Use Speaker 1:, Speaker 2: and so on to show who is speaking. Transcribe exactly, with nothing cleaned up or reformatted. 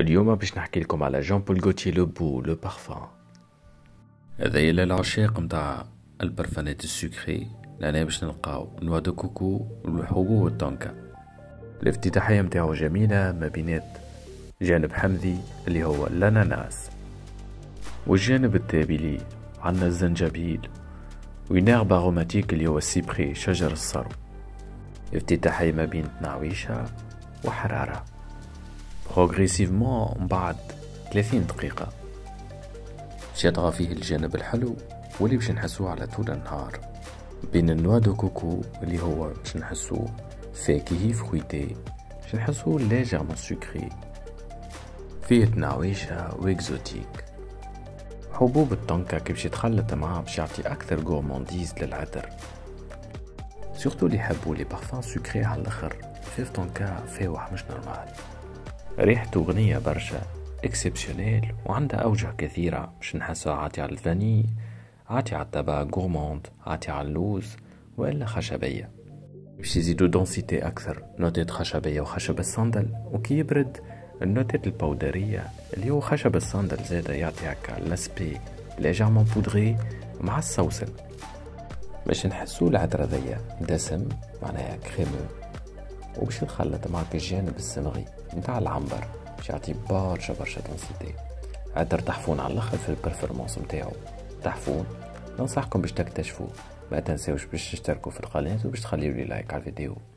Speaker 1: اليوم باش نحكي لكم على جون بول غوتيي لو بو لو بارفان. هذايا للعشاق متاع البرفانات السكري، لأنا باش نلقاو نوا دو كوكو والحبوب والتونكا. الافتتاحية متاعو جميلة ما بينات جانب حمضي اللي هو الاناناس، والجانب التالي ليه عندنا الزنجبيل، وينيرب اروماتيك اللي هو السيبري شجر الصرو. افتتاحية ما بين تنعويشة وحرارة بروغريسيفمون بعد ثلاثين دقيقة باش يطغى فيه الجانب الحلو واللي باش نحسوه على طول النهار، بين النوا دو كوكو اللي هو باش نحسوه فاكهي فرويتي، باش نحسوه ليجيرمون سكري، فيه تنعويشة واكزوتيك. حبوب التونكا كي باش يتخلط معاه باش يعطي اكثر غورمانديز للعطر، سورتو اللي يحبوا لي بارفان سكري على الاخر. فيه تونكا فاوح مش نورمال، ريحته غنية برشا اكسبسيونيل، وعندها اوجه كثيرة باش نحسها عاطي على الفاني، عاطي على التبع غورماند، عاطي على اللوز والا خشبية. باش يزيدو دونسيتي اكثر نوتات خشبية وخشب الصندل، وكي يبرد النوتات البودرية اللي هو خشب الصندل زادا يعطي هكا لاسبي ليجيرمون بودري مع السوسن، باش نحسو العطر هذيا دسم معناها كريمو، وباش نخلط معك الجانب الصمغي نتاع العنبر باش يعطي برشا برشا دونسيتي. عطر تحفون على الاخر في البرفورمانس نتاعو، تحفون. ننصحكم باش تكتشفوه، ما تنساوش باش تشتركوا في القناة وباش تخليوا لي لايك على الفيديو.